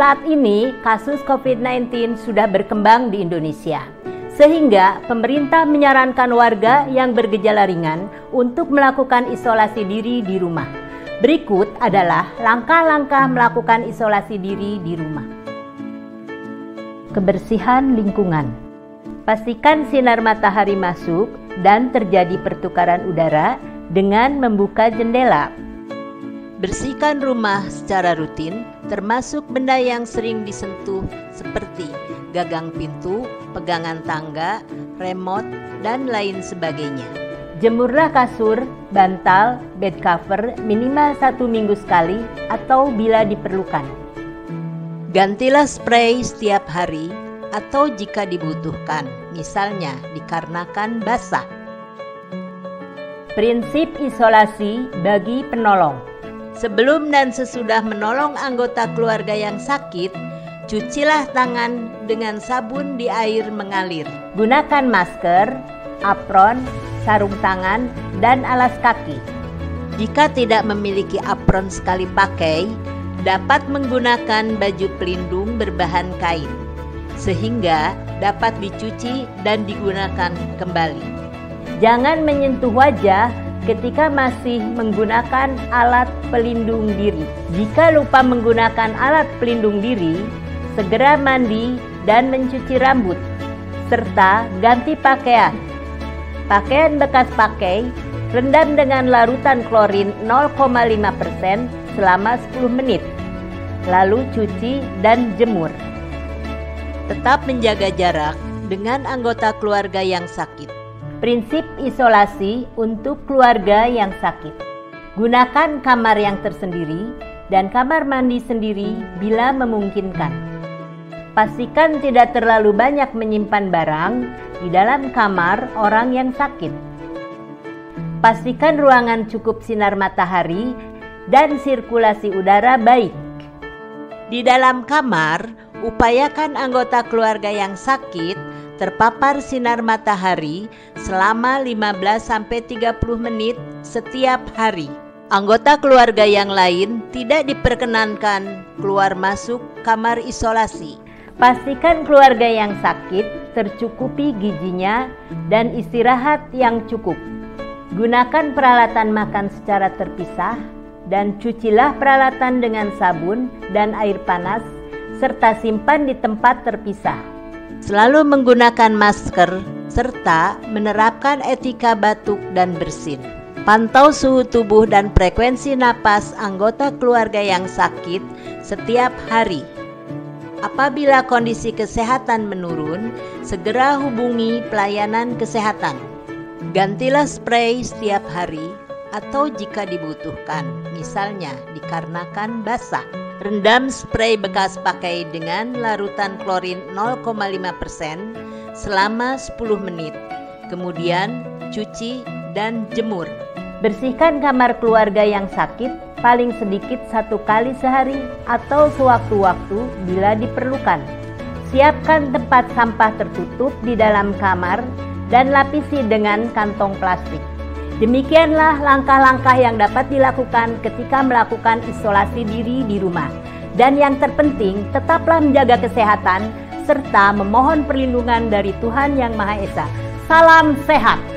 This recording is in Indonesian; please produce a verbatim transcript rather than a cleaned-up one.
Saat ini kasus covid sembilan belas sudah berkembang di Indonesia, sehingga pemerintah menyarankan warga yang bergejala ringan untuk melakukan isolasi diri di rumah. Berikut adalah langkah-langkah melakukan isolasi diri di rumah. Kebersihan lingkungan. Pastikan sinar matahari masuk dan terjadi pertukaran udara dengan membuka jendela. Bersihkan rumah secara rutin, termasuk benda yang sering disentuh seperti gagang pintu, pegangan tangga, remote, dan lain sebagainya. Jemurlah kasur, bantal, bed cover minimal satu minggu sekali atau bila diperlukan. Gantilah spray setiap hari atau jika dibutuhkan, misalnya dikarenakan basah. Prinsip isolasi bagi penolong. Sebelum dan sesudah menolong anggota keluarga yang sakit, cucilah tangan dengan sabun di air mengalir. Gunakan masker, apron, sarung tangan, dan alas kaki. Jika tidak memiliki apron sekali pakai, dapat menggunakan baju pelindung berbahan kain, sehingga dapat dicuci dan digunakan kembali. Jangan menyentuh wajah ketika masih menggunakan alat pelindung diri. Jika lupa menggunakan alat pelindung diri, segera mandi dan mencuci rambut, serta ganti pakaian. Pakaian bekas pakai, rendam dengan larutan klorin nol koma lima persen selama sepuluh menit, lalu cuci dan jemur. Tetap menjaga jarak dengan anggota keluarga yang sakit. Prinsip isolasi untuk keluarga yang sakit. Gunakan kamar yang tersendiri dan kamar mandi sendiri bila memungkinkan. Pastikan tidak terlalu banyak menyimpan barang di dalam kamar orang yang sakit. Pastikan ruangan cukup sinar matahari dan sirkulasi udara baik. Di dalam kamar, upayakan anggota keluarga yang sakit terpapar sinar matahari selama lima belas sampai tiga puluh menit setiap hari. Anggota keluarga yang lain tidak diperkenankan keluar masuk kamar isolasi. Pastikan keluarga yang sakit tercukupi gizinya dan istirahat yang cukup. Gunakan peralatan makan secara terpisah dan cucilah peralatan dengan sabun dan air panas serta simpan di tempat terpisah. Selalu menggunakan masker serta menerapkan etika batuk dan bersin. Pantau suhu tubuh dan frekuensi napas anggota keluarga yang sakit setiap hari. Apabila kondisi kesehatan menurun, segera hubungi pelayanan kesehatan. Gantilah spray setiap hari atau jika dibutuhkan, misalnya dikarenakan basah. Rendam spray bekas pakai dengan larutan klorin nol koma lima persen selama sepuluh menit. Kemudian cuci dan jemur. Bersihkan kamar keluarga yang sakit paling sedikit satu kali sehari atau sewaktu-waktu bila diperlukan. Siapkan tempat sampah tertutup di dalam kamar dan lapisi dengan kantong plastik. Demikianlah langkah-langkah yang dapat dilakukan ketika melakukan isolasi diri di rumah. Dan yang terpenting, tetaplah menjaga kesehatan serta memohon perlindungan dari Tuhan Yang Maha Esa. Salam sehat!